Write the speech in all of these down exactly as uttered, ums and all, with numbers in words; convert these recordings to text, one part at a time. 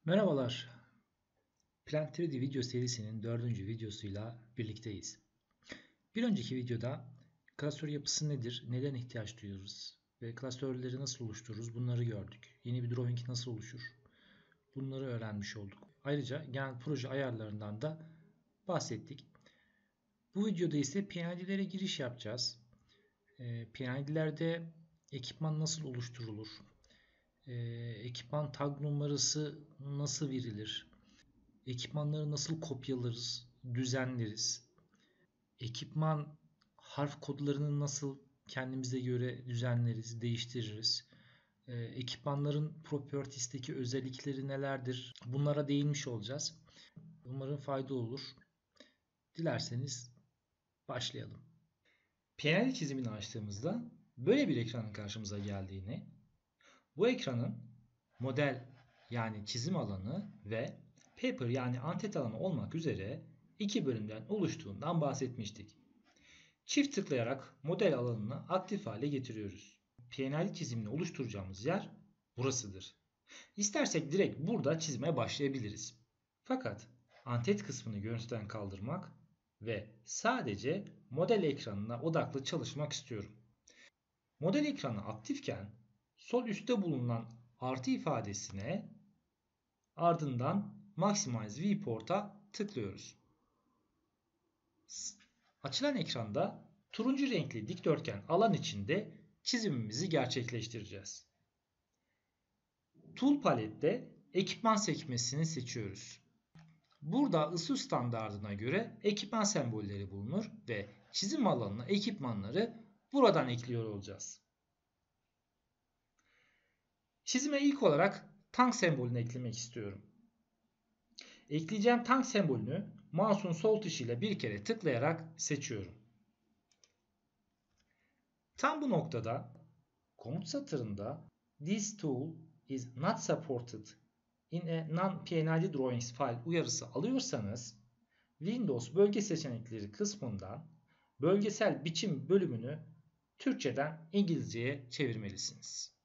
Merhabalar. Plant üç D video serisinin dördüncü videosuyla birlikteyiz. Bir önceki videoda klasör yapısı nedir, neden ihtiyaç duyuyoruz ve klasörleri nasıl oluştururuz bunları gördük. Yeni bir drawing nasıl oluşur bunları öğrenmiş olduk. Ayrıca genel proje ayarlarından da bahsettik. Bu videoda ise P N I'lere giriş yapacağız. P N I'lerde ekipman nasıl oluşturulur, ekipman tag numarası nasıl verilir, ekipmanları nasıl kopyalarız, düzenleriz? Ekipman harf kodlarını nasıl kendimize göre düzenleriz, değiştiririz? Ee, ekipmanların properties'teki özellikleri nelerdir? Bunlara değinmiş olacağız. Umarım fayda olur. Dilerseniz başlayalım. P N L çizimini açtığımızda böyle bir ekranın karşımıza geldiğini, bu ekranın model yani çizim alanı ve paper yani antet alanı olmak üzere iki bölümden oluştuğundan bahsetmiştik. Çift tıklayarak model alanını aktif hale getiriyoruz. P N L çizimini oluşturacağımız yer burasıdır. İstersek direkt burada çizmeye başlayabiliriz. Fakat antet kısmını görüntüden kaldırmak ve sadece model ekranına odaklı çalışmak istiyorum. Model ekranı aktifken sol üstte bulunan artı ifadesine ardından Maximize Viewport'a tıklıyoruz. Açılan ekranda turuncu renkli dikdörtgen alan içinde çizimimizi gerçekleştireceğiz. Tool palette ekipman sekmesini seçiyoruz. Burada I S O standardına göre ekipman sembolleri bulunur ve çizim alanına ekipmanları buradan ekliyor olacağız. Çizime ilk olarak tank sembolünü eklemek istiyorum. Ekleyeceğim tank sembolünü mouse'un sol tuşuyla bir kere tıklayarak seçiyorum. Tam bu noktada komut satırında "This tool is not supported in a non-P N L drawings file" uyarısı alıyorsanız Windows bölge seçenekleri kısmından bölgesel biçim bölümünü Türkçeden İngilizceye çevirmelisiniz.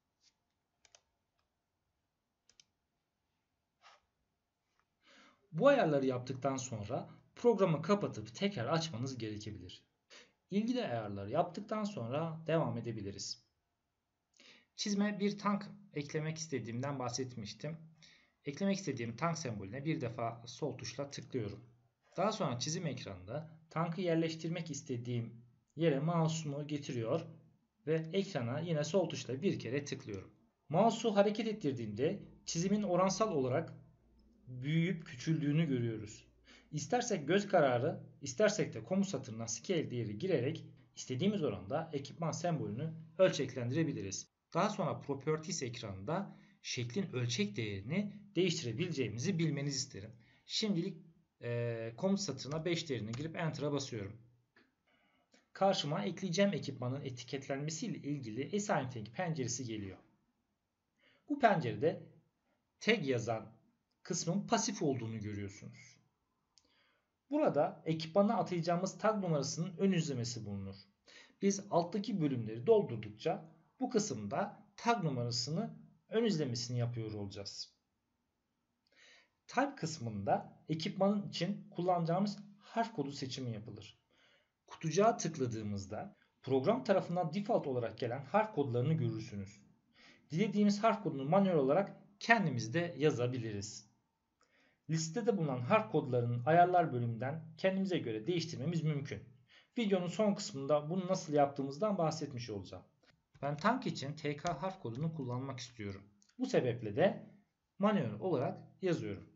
Bu ayarları yaptıktan sonra programı kapatıp tekrar açmanız gerekebilir. İlgili ayarları yaptıktan sonra devam edebiliriz. Çizime bir tank eklemek istediğimden bahsetmiştim. Eklemek istediğim tank sembolüne bir defa sol tuşla tıklıyorum. Daha sonra çizim ekranında tankı yerleştirmek istediğim yere mouse'umu getiriyor ve ekrana yine sol tuşla bir kere tıklıyorum. Mouse'u hareket ettirdiğimde çizimin oransal olarak büyüyüp küçüldüğünü görüyoruz. İstersek göz kararı, istersek de komut satırına scale değeri girerek istediğimiz oranda ekipman sembolünü ölçeklendirebiliriz. Daha sonra Properties ekranında şeklin ölçek değerini değiştirebileceğimizi bilmenizi isterim. Şimdilik e, komut satırına beş değerini girip Enter'a basıyorum. Karşıma ekleyeceğim ekipmanın etiketlenmesiyle ilgili Assign Tag penceresi geliyor. Bu pencerede tag yazan kısmın pasif olduğunu görüyorsunuz. Burada ekipmana atayacağımız tag numarasının ön izlemesi bulunur. Biz alttaki bölümleri doldurdukça bu kısımda tag numarasını ön izlemesini yapıyor olacağız. Type kısmında ekipmanın için kullanacağımız harf kodu seçimi yapılır. Kutucuğa tıkladığımızda program tarafından default olarak gelen harf kodlarını görürsünüz. Dilediğimiz harf kodunu manuel olarak kendimiz de yazabiliriz. Listede bulunan harf kodlarının ayarlar bölümünden kendimize göre değiştirmemiz mümkün. Videonun son kısmında bunu nasıl yaptığımızdan bahsetmiş olacağım. Ben tank için T K harf kodunu kullanmak istiyorum. Bu sebeple de manuel olarak yazıyorum.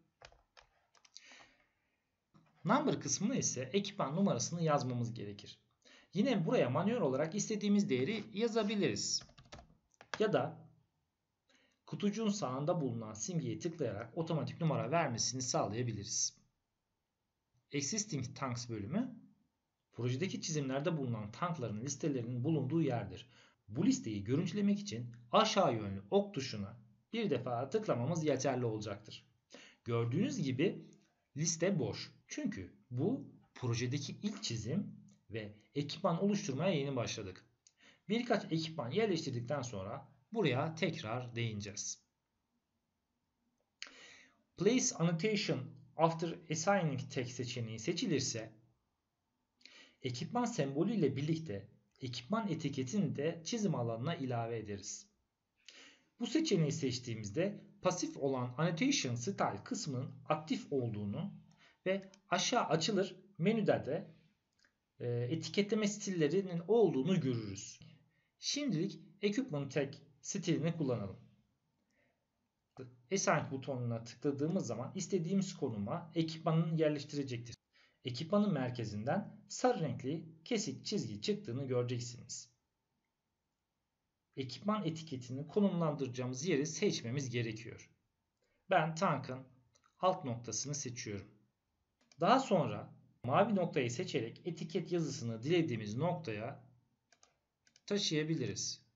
Number kısmına ise ekipman numarasını yazmamız gerekir. Yine buraya manuel olarak istediğimiz değeri yazabiliriz. Ya da kutucuğun sağında bulunan simgeye tıklayarak otomatik numara vermesini sağlayabiliriz. Existing Tanks bölümü projedeki çizimlerde bulunan tankların listelerinin bulunduğu yerdir. Bu listeyi görüntülemek için aşağı yönlü ok tuşuna bir defa tıklamamız yeterli olacaktır. Gördüğünüz gibi liste boş. Çünkü bu projedeki ilk çizim ve ekipman oluşturmaya yeni başladık. Birkaç ekipman yerleştirdikten sonra buraya tekrar değineceğiz. Place annotation after assigning text seçeneği seçilirse ekipman sembolü ile birlikte ekipman etiketini de çizim alanına ilave ederiz. Bu seçeneği seçtiğimizde pasif olan annotation style kısmının aktif olduğunu ve aşağı açılır menüde de e, etiketleme stillerinin olduğunu görürüz. Şimdilik equipment tag stilini kullanalım. Assign butonuna tıkladığımız zaman istediğimiz konuma ekipmanını yerleştirecektir. Ekipmanın merkezinden sarı renkli kesik çizgi çıktığını göreceksiniz. Ekipman etiketini konumlandıracağımız yeri seçmemiz gerekiyor. Ben tankın alt noktasını seçiyorum. Daha sonra mavi noktayı seçerek etiket yazısını dilediğimiz noktaya taşıyabiliriz.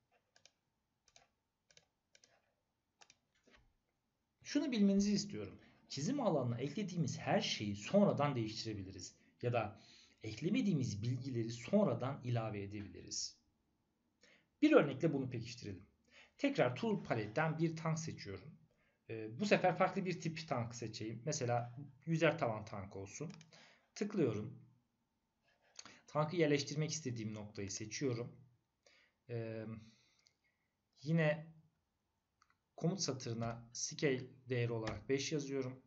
Şunu bilmenizi istiyorum. Çizim alanına eklediğimiz her şeyi sonradan değiştirebiliriz. Ya da eklemediğimiz bilgileri sonradan ilave edebiliriz. Bir örnekle bunu pekiştirelim. Tekrar Tool paletten bir tank seçiyorum. Bu sefer farklı bir tip tank seçeyim. Mesela yüzer tavan tank olsun. Tıklıyorum. Tankı yerleştirmek istediğim noktayı seçiyorum. Ee, yine komut satırına scale değeri olarak beş yazıyorum.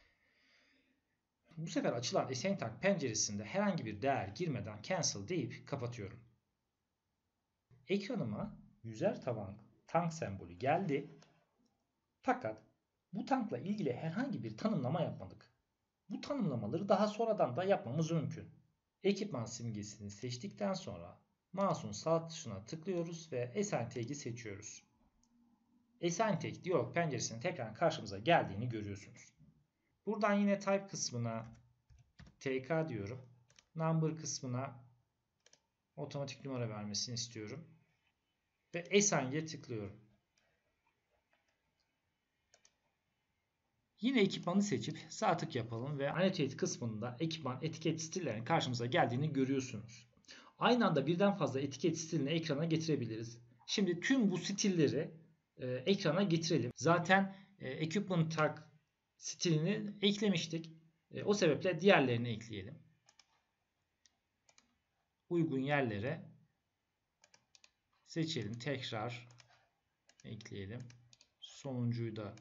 Bu sefer açılan Assign Tank penceresinde herhangi bir değer girmeden cancel deyip kapatıyorum. Ekranıma yüzer tavan tank sembolü geldi. Fakat bu tankla ilgili herhangi bir tanımlama yapmadık. Bu tanımlamaları daha sonradan da yapmamız mümkün. Ekipman simgesini seçtikten sonra mouse'un sağ tuşuna tıklıyoruz ve Assign Tag'i seçiyoruz. Assign Tag diyalog penceresinin tekrar karşımıza geldiğini görüyorsunuz. Buradan yine Type kısmına T K diyorum. Number kısmına otomatik numara vermesini istiyorum. Ve Assign'e tıklıyorum. Yine ekipmanı seçip sağ tık yapalım ve Annotate kısmında ekipman etiket stillerinin karşımıza geldiğini görüyorsunuz. Aynı anda birden fazla etiket stilini ekrana getirebiliriz. Şimdi tüm bu stilleri e, ekrana getirelim. Zaten e, Equipment Tag stilini eklemiştik. E, o sebeple diğerlerini ekleyelim. Uygun yerlere seçelim. Tekrar ekleyelim. Sonuncuyu da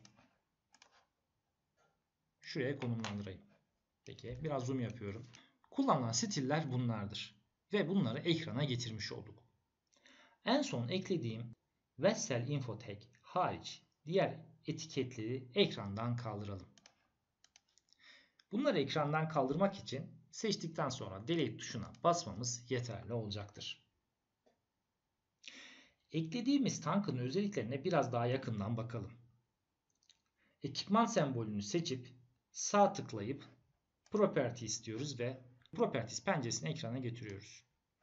şuraya konumlandırayım. Peki biraz zoom yapıyorum. Kullanılan stiller bunlardır. Ve bunları ekrana getirmiş olduk. En son eklediğim Vessel Info Tag hariç diğer etiketleri ekrandan kaldıralım. Bunları ekrandan kaldırmak için seçtikten sonra Delete tuşuna basmamız yeterli olacaktır. Eklediğimiz tankın özelliklerine biraz daha yakından bakalım. Ekipman sembolünü seçip sağ tıklayıp Property istiyoruz ve Properties penceresini ekrana getiriyoruz.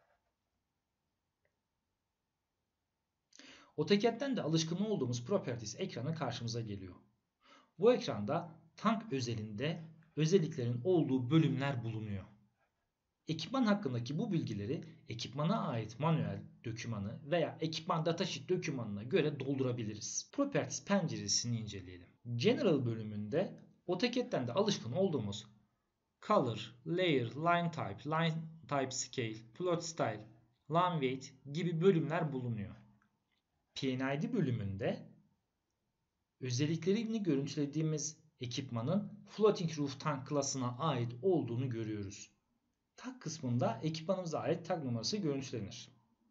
AutoCAD'den de alışkın olduğumuz Properties ekranı karşımıza geliyor. Bu ekranda tank özelinde özelliklerin olduğu bölümler bulunuyor. Ekipman hakkındaki bu bilgileri ekipmana ait manuel dokümanı veya ekipman datasheet dokümanına göre doldurabiliriz. Properties penceresini inceleyelim. General bölümünde AutoCAD'den de alışkın olduğumuz Color, Layer, Line Type, Line Type Scale, Plot Style, Line Weight gibi bölümler bulunuyor. P N I D bölümünde özelliklerini görüntülediğimiz ekipmanın Floating Roof Tank klasına ait olduğunu görüyoruz. Tag kısmında ekipmanımıza ait tag numarası görüntülenir.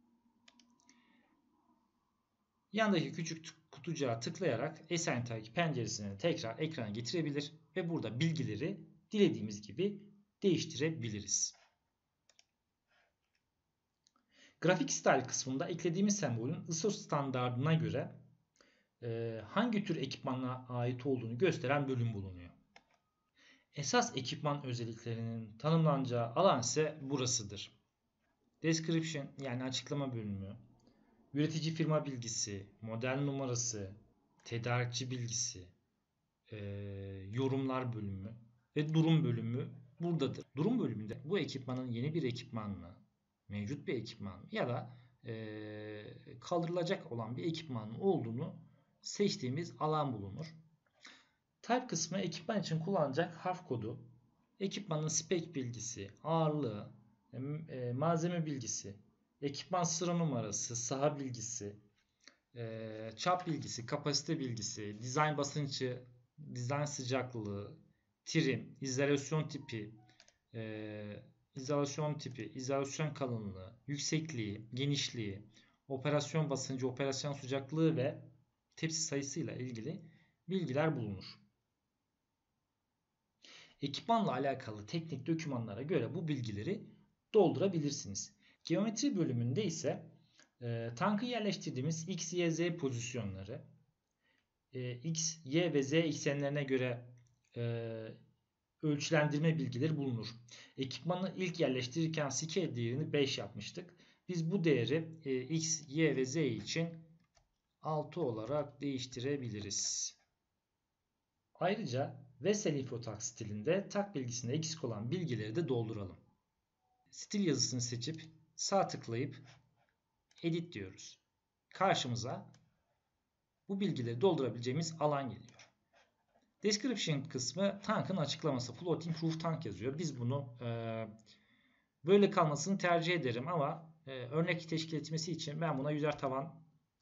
Yandaki küçük kutucuğa tıklayarak Assign Tag penceresini tekrar ekrana getirebilir ve burada bilgileri dilediğimiz gibi değiştirebiliriz. Grafik Style kısmında eklediğimiz sembolün I S O standardına göre e, hangi tür ekipmana ait olduğunu gösteren bölüm bulunuyor. Esas ekipman özelliklerinin tanımlanacağı alan ise burasıdır. Description yani açıklama bölümü, üretici firma bilgisi, model numarası, tedarikçi bilgisi, e, yorumlar bölümü ve durum bölümü buradadır. Durum bölümünde bu ekipmanın yeni bir ekipman mı, mevcut bir ekipman mı ya da e, kaldırılacak olan bir ekipmanın olduğunu seçtiğimiz alan bulunur. Type kısmı ekipman için kullanılacak harf kodu, ekipmanın spek bilgisi, ağırlığı, malzeme bilgisi, ekipman sıra numarası, saha bilgisi, çap bilgisi, kapasite bilgisi, dizayn basıncı, dizayn sıcaklığı, trim, izolasyon tipi, izolasyon tipi, izolasyon kalınlığı, yüksekliği, genişliği, operasyon basıncı, operasyon sıcaklığı ve tepsi sayısıyla ilgili bilgiler bulunur. Ekipmanla alakalı teknik dokümanlara göre bu bilgileri doldurabilirsiniz. Geometri bölümünde ise e, tankı yerleştirdiğimiz X, Y, Z pozisyonları, e, X, Y ve Z eksenlerine göre e, ölçülendirme bilgileri bulunur. Ekipmanı ilk yerleştirirken scale değerini beş yapmıştık. Biz bu değeri e, X, Y ve Z için altı olarak değiştirebiliriz. Ayrıca Vesel InfoTak stilinde tak bilgisinde eksik olan bilgileri de dolduralım. Stil yazısını seçip sağ tıklayıp Edit diyoruz. Karşımıza bu bilgileri doldurabileceğimiz alan geliyor. Description kısmı tankın açıklaması. Floating Roof Tank yazıyor. Biz bunu e, böyle kalmasını tercih ederim ama e, örnek teşkil etmesi için ben buna yüzer tavan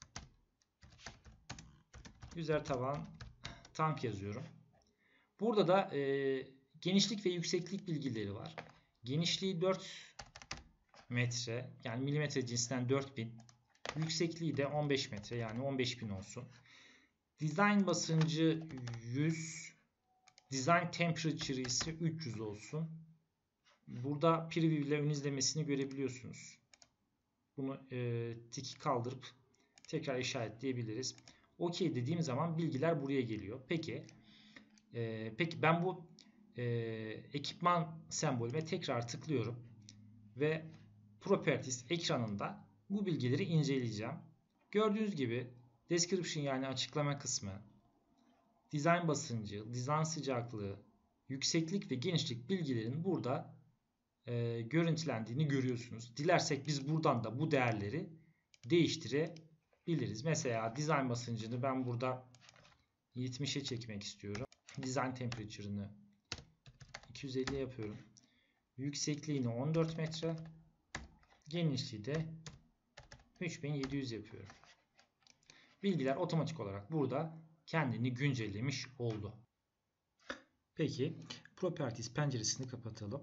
yüzer tavan tank yazıyorum. Burada da e, genişlik ve yükseklik bilgileri var. Genişliği dört metre, yani milimetre cinsinden dört bin. Yüksekliği de on beş metre, yani on beş bin olsun. Design basıncı yüz. Design temperature ise üç yüz olsun. Burada preview ile ön izlemesini görebiliyorsunuz. Bunu e, tiki kaldırıp tekrar işaretleyebiliriz. OK dediğim zaman bilgiler buraya geliyor. Peki e, peki ben bu e, ekipman sembolüme tekrar tıklıyorum ve Properties ekranında bu bilgileri inceleyeceğim. Gördüğünüz gibi Description, yani açıklama kısmı, dizayn basıncı, dizayn sıcaklığı, yükseklik ve genişlik bilgilerinin burada e, görüntülendiğini görüyorsunuz. Dilersek biz buradan da bu değerleri değiştirebiliriz. Mesela dizayn basıncını ben burada yetmişe çekmek istiyorum. Design temperature'ını iki yüz elli yapıyorum. Yüksekliğini on dört metre. Genişliği de üç bin yedi yüz yapıyorum. Bilgiler otomatik olarak burada kendini güncellemiş oldu. Peki Properties penceresini kapatalım.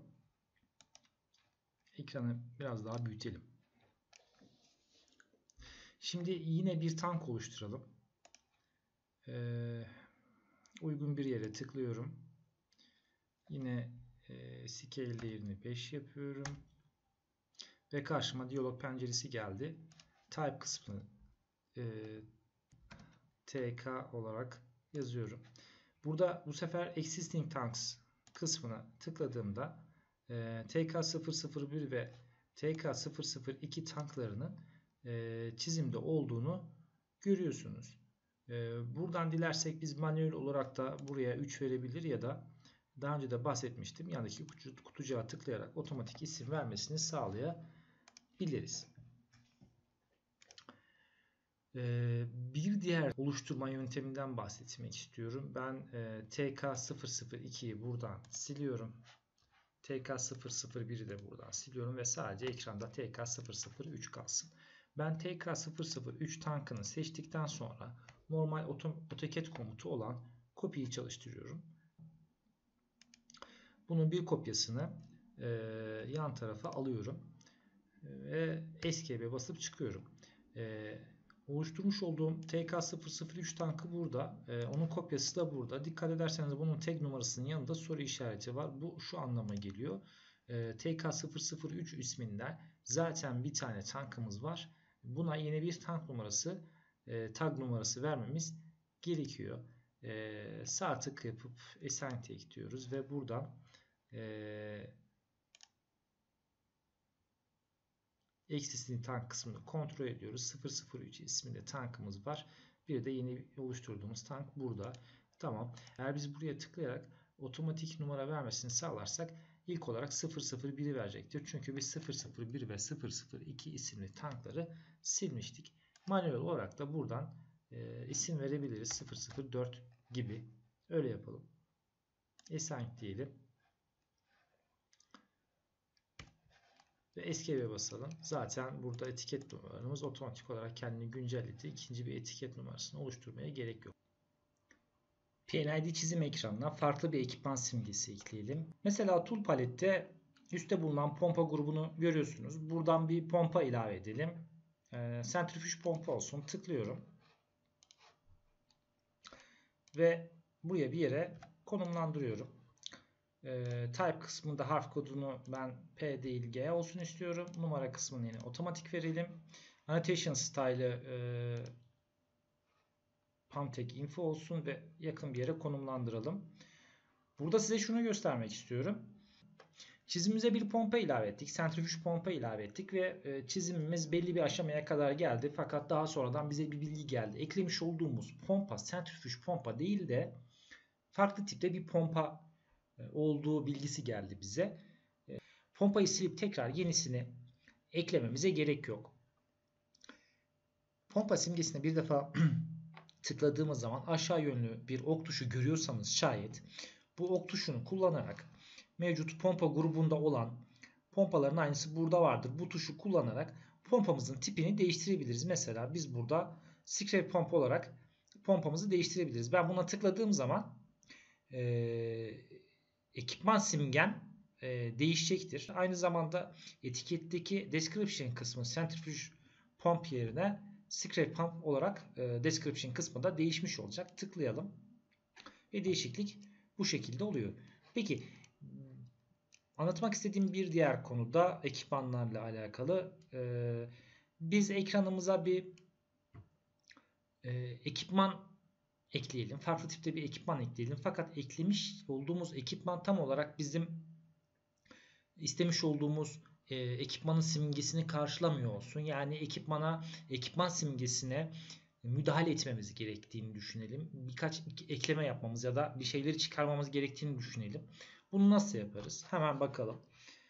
Ekranı biraz daha büyütelim. Şimdi yine bir tank oluşturalım. Ee, uygun bir yere tıklıyorum. Yine e, scale değerini beş yapıyorum. Ve karşıma diyalog penceresi geldi. Type kısmını e, T K olarak yazıyorum. Burada bu sefer Existing Tanks kısmına tıkladığımda e, T K sıfır sıfır bir ve T K sıfır sıfır iki tanklarının e, çizimde olduğunu görüyorsunuz. E, buradan dilersek biz manuel olarak da buraya üç verebilir ya da daha önce de bahsetmiştim, yandaki kutucuğa tıklayarak otomatik isim vermesini sağlayabiliriz. Bir diğer oluşturma yönteminden bahsetmek istiyorum. Ben T K sıfır sıfır ikiyi buradan siliyorum. T K sıfır sıfır biri de buradan siliyorum ve sadece ekranda T K sıfır sıfır üç kalsın. Ben T K sıfır sıfır üç tankını seçtikten sonra normal AutoCAD komutu olan copy'yi çalıştırıyorum. Bunun bir kopyasını yan tarafa alıyorum ve Escape'e basıp çıkıyorum. Oluşturmuş olduğum T K sıfır sıfır üç tankı burada. Ee, onun kopyası da burada. Dikkat ederseniz bunun tag numarasının yanında soru işareti var. Bu şu anlama geliyor. Ee, T K sıfır sıfır üç isminden zaten bir tane tankımız var. Buna yeni bir tank numarası, e, tag numarası vermemiz gerekiyor. E, sağ tık yapıp assign tag diyoruz ve buradan e, Existing tank kısmını kontrol ediyoruz. sıfır sıfır üç isminde tankımız var. Bir de yeni oluşturduğumuz tank burada. Tamam. Eğer biz buraya tıklayarak otomatik numara vermesini sağlarsak ilk olarak sıfır sıfır biri verecektir. Çünkü biz sıfır sıfır bir ve sıfır sıfır iki isimli tankları silmiştik. Manuel olarak da buradan e, isim verebiliriz. sıfır sıfır dört gibi Öyle yapalım. Assign diyelim. Ve Escape'e basalım. Zaten burada etiket numaramız otomatik olarak kendini güncelledi. İkinci bir etiket numarasını oluşturmaya gerek yok. P N I D çizim ekranına farklı bir ekipman simgesi ekleyelim. Mesela Tool palette üstte bulunan pompa grubunu görüyorsunuz. Buradan bir pompa ilave edelim. E, Centrifuge pompa olsun. Tıklıyorum. Ve buraya bir yere konumlandırıyorum. E, type kısmında harf kodunu ben P değil G olsun istiyorum. Numara kısmını yine otomatik verelim. Annotation style'ı e, Pamtek info olsun ve yakın bir yere konumlandıralım. Burada size şunu göstermek istiyorum. Çizimimize bir pompa ilave ettik. Sentrifüj pompa ilave ettik ve çizimimiz belli bir aşamaya kadar geldi. Fakat daha sonradan bize bir bilgi geldi. Eklemiş olduğumuz pompa sentrifüj pompa değil de farklı tipte bir pompa olduğu bilgisi geldi bize. Pompayı silip tekrar yenisini eklememize gerek yok. Pompa simgesine bir defa tıkladığımız zaman aşağı yönlü bir ok tuşu görüyorsanız şayet bu ok tuşunu kullanarak mevcut pompa grubunda olan pompaların aynısı burada vardır. Bu tuşu kullanarak pompamızın tipini değiştirebiliriz. Mesela biz burada scrape pompa olarak pompamızı değiştirebiliriz. Ben buna tıkladığım zaman e, ekipman simgen e, değişecektir. Aynı zamanda etiketteki description kısmı centrifuge pump yerine scrape pump olarak e, description kısmı da değişmiş olacak. Tıklayalım. Ve değişiklik bu şekilde oluyor. Peki anlatmak istediğim bir diğer konu da ekipmanlarla alakalı. Ee, biz ekranımıza bir e, ekipman ekleyelim. Farklı tipte bir ekipman ekleyelim. Fakat eklemiş olduğumuz ekipman tam olarak bizim istemiş olduğumuz e, ekipmanın simgesini karşılamıyor olsun. Yani ekipmana, ekipman simgesine müdahale etmemiz gerektiğini düşünelim. Birkaç ekleme yapmamız ya da bir şeyleri çıkarmamız gerektiğini düşünelim. Bunu nasıl yaparız? Hemen bakalım.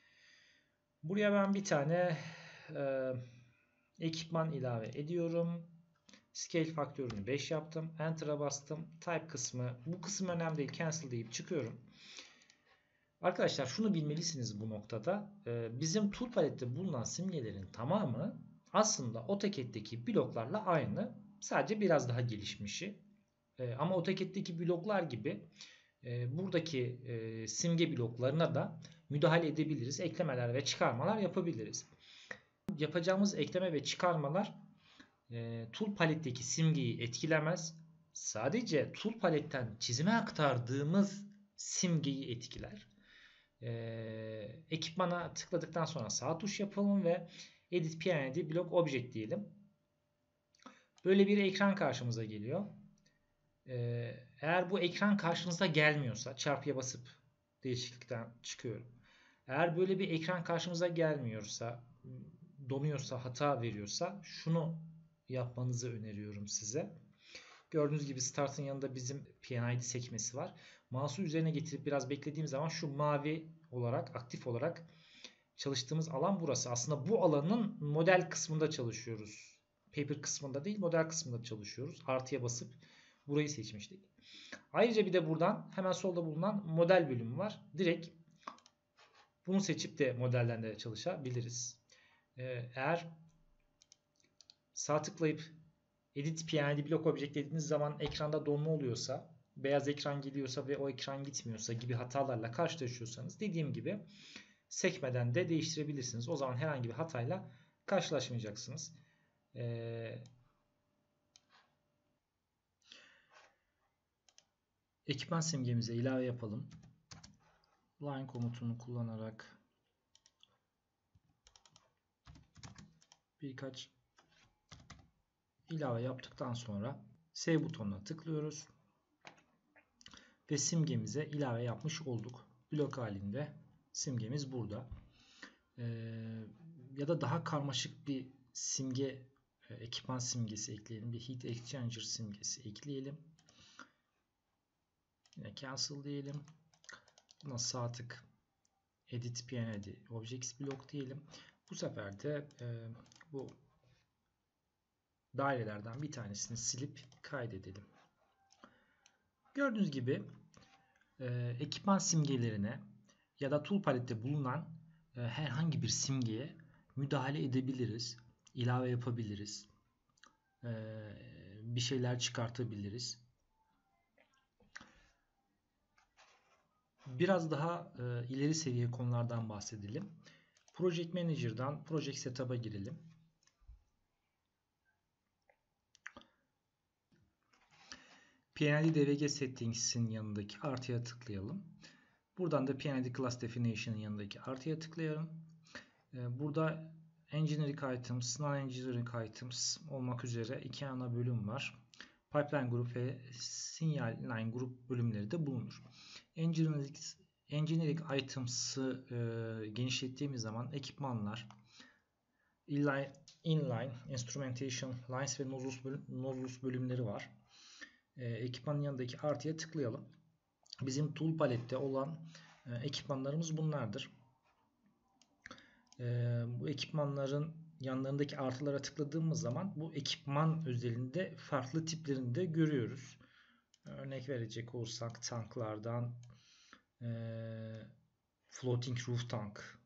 Buraya ben bir tane e, ekipman ilave ediyorum. Scale faktörünü beş yaptım. Enter'a bastım. Type kısmı, bu kısım önemli değil. Cancel deyip çıkıyorum. Arkadaşlar şunu bilmelisiniz bu noktada. E, bizim tool palette bulunan simgelerin tamamı aslında AutoCAD'deki bloklarla aynı. Sadece biraz daha gelişmişi. E, ama AutoCAD'deki bloklar gibi e, buradaki e, simge bloklarına da müdahale edebiliriz. Eklemeler ve çıkarmalar yapabiliriz. Yapacağımız ekleme ve çıkarmalar e, tool paletteki simgeyi etkilemez. Sadece tool paletten çizime aktardığımız simgeyi etkiler. E, ekipmana tıkladıktan sonra sağ tuş yapalım ve Edit P N D Block Object diyelim. Böyle bir ekran karşımıza geliyor. Ee, eğer bu ekran karşınıza gelmiyorsa çarpıya basıp değişiklikten çıkıyorum. Eğer böyle bir ekran karşımıza gelmiyorsa, donuyorsa, hata veriyorsa şunu yapmanızı öneriyorum size. Gördüğünüz gibi Start'ın yanında bizim P N I D sekmesi var. Mouse'u üzerine getirip biraz beklediğim zaman şu mavi olarak, aktif olarak çalıştığımız alan burası. Aslında bu alanın model kısmında çalışıyoruz. Paper kısmında değil, model kısmında çalışıyoruz. Artıya basıp burayı seçmiştik. Ayrıca bir de buradan hemen solda bulunan model bölümü var. Direkt bunu seçip de modelden de çalışabiliriz. Ee, eğer sağ tıklayıp Edit P N D Block Object dediğiniz zaman ekranda donma oluyorsa, beyaz ekran geliyorsa ve o ekran gitmiyorsa gibi hatalarla karşılaşıyorsanız dediğim gibi sekmeden de değiştirebilirsiniz. O zaman herhangi bir hatayla karşılaşmayacaksınız. Ee, ekipman simgemize ilave yapalım. Line komutunu kullanarak birkaç ilave yaptıktan sonra Save butonuna tıklıyoruz. Ve simgemize ilave yapmış olduk. Blok halinde simgemiz burada. Ee, ya da daha karmaşık bir simge, ekipman simgesi ekleyelim. Bir Heat Exchanger simgesi ekleyelim. Yine Cancel diyelim. Buna sağ tık Edit P N D Objects Block diyelim. Bu sefer de e, bu dairelerden bir tanesini silip kaydedelim. Gördüğünüz gibi e, ekipman simgelerine ya da tool palette bulunan e, herhangi bir simgeye müdahale edebiliriz, ilave yapabiliriz, e, bir şeyler çıkartabiliriz. Biraz daha e, ileri seviye konulardan bahsedelim. Project Manager'dan Project Setup'a girelim. P N I D D V G Settings'in yanındaki artıya tıklayalım. Buradan da P N I D Class Definition'ın yanındaki artıya tıklayalım. Burada Engineering Items, Non-Engineering Items olmak üzere iki ana bölüm var. Pipeline Group ve Signal Line Group bölümleri de bulunur. Engineering, Engineering Items'ı e, genişlettiğimiz zaman ekipmanlar, inline, inline Instrumentation, Lines ve Nozzles, bölüm, Nozzles bölümleri var. E, ekipmanın yanındaki artıya tıklayalım. Bizim tool palette olan e, ekipmanlarımız bunlardır. E, bu ekipmanların yanlarındaki artılara tıkladığımız zaman bu ekipman özelinde farklı tiplerini de görüyoruz. Örnek verecek olursak tanklardan e, floating roof tank,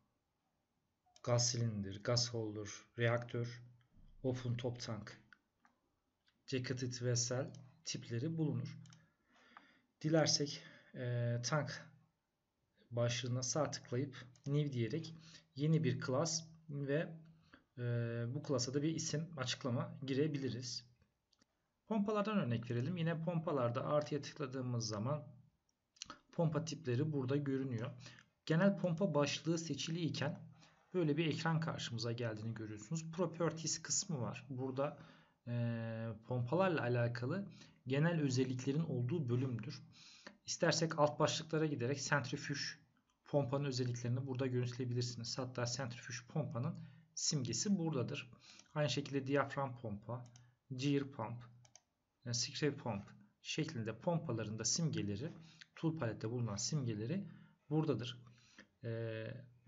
gaz silindir, gaz holder, reaktör, open top tank, jacketed vessel tipleri bulunur. Dilersek e, tank başlığına sağ tıklayıp new diyerek yeni bir class ve e, bu class'a da bir isim açıklama girebiliriz. Pompalardan örnek verelim. Yine pompalarda artıya tıkladığımız zaman pompa tipleri burada görünüyor. Genel pompa başlığı seçili iken böyle bir ekran karşımıza geldiğini görüyorsunuz. Properties kısmı var. Burada e, pompalarla alakalı genel özelliklerin olduğu bölümdür. İstersek alt başlıklara giderek centrifuge pompanın özelliklerini burada görüntüleyebilirsiniz. Hatta centrifuge pompanın simgesi buradadır. Aynı şekilde diyafram pompa, gear pump, scrape pump şeklinde pompaların da simgeleri, tool palette bulunan simgeleri buradadır. Ee,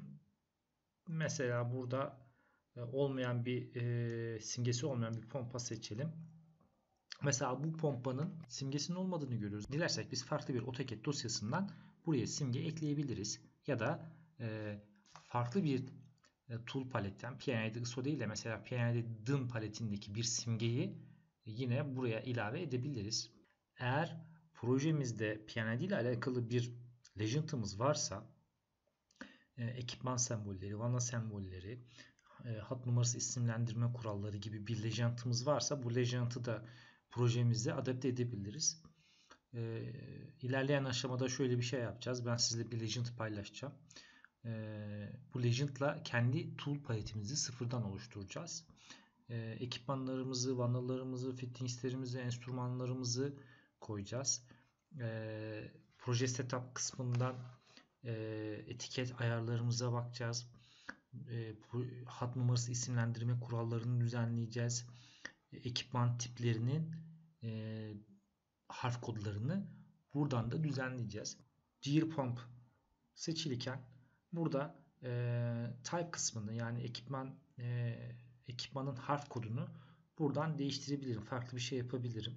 mesela burada olmayan bir e, simgesi olmayan bir pompa seçelim. Mesela bu pompanın simgesinin olmadığını görüyoruz. Dilersek biz farklı bir AutoCAD dosyasından buraya simge ekleyebiliriz. Ya da e, farklı bir e, tool paletten P N I D I S O değil de mesela P N I D D I N paletindeki bir simgeyi yine buraya ilave edebiliriz. Eğer projemizde P N I D ile alakalı bir legend'ımız varsa e, ekipman sembolleri, vana sembolleri, e, hat numarası isimlendirme kuralları gibi bir legend'ımız varsa bu legend'ı da projemize adapte edebiliriz. E, ilerleyen aşamada şöyle bir şey yapacağız. Ben sizle bir legend paylaşacağım. E, bu legend'la kendi tool paletimizi sıfırdan oluşturacağız. E, ekipmanlarımızı, vanalarımızı, fittingslerimizi, enstrümanlarımızı koyacağız. E, proje setup kısmından e, etiket ayarlarımıza bakacağız. E, hat numarası isimlendirme kurallarını düzenleyeceğiz. E, ekipman tiplerinin e, harf kodlarını buradan da düzenleyeceğiz. Gear pump seçilirken burada e, type kısmını yani ekipman e, ekipmanın harf kodunu buradan değiştirebilirim. Farklı bir şey yapabilirim.